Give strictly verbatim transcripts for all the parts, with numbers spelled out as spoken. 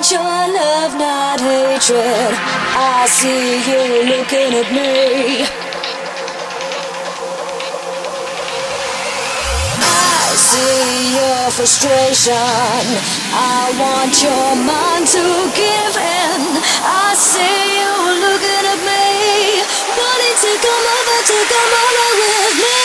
want your love, not hatred. I see you looking at me. I see your frustration. I want your mind to give in. I see you looking at me, wanting to come over, to come over with me.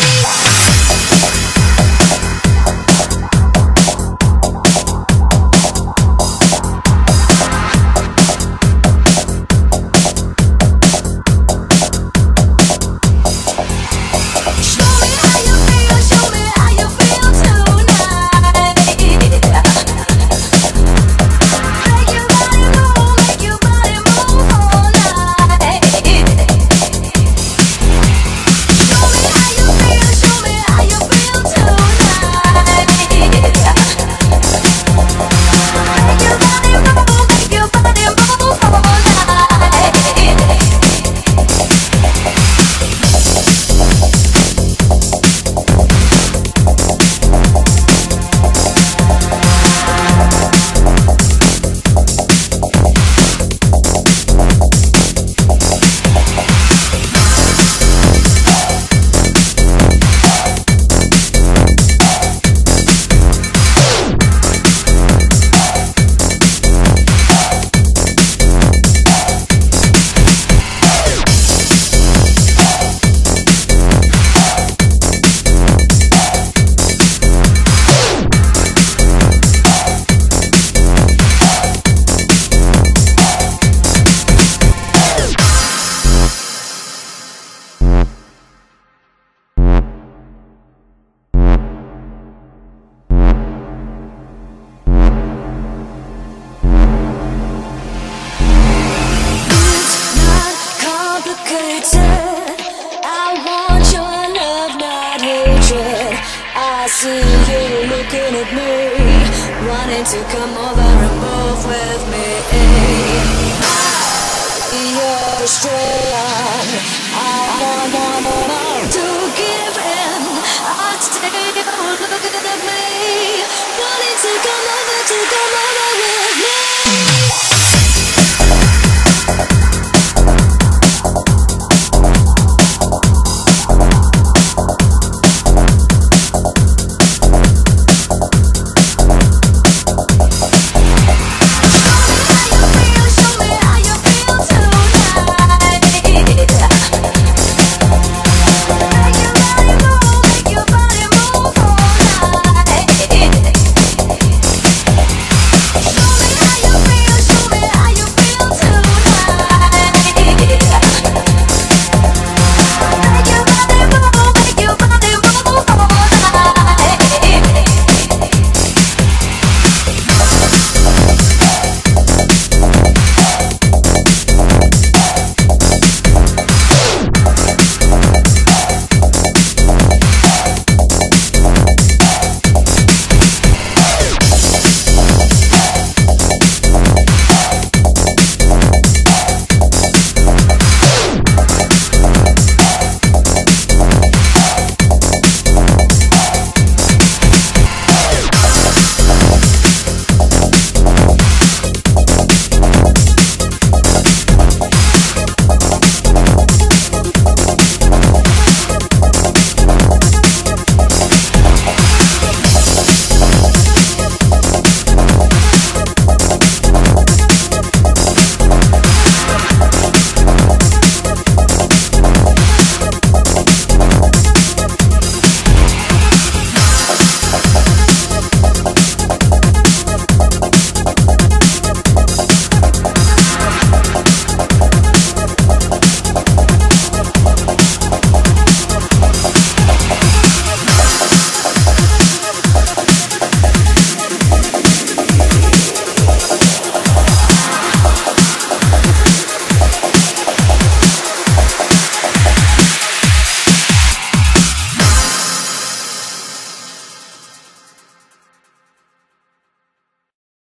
I see you looking at me, wanting to come over and move with me. You're frustration. I want, want, want to give in. I see you looking at me, wanting to come over, to come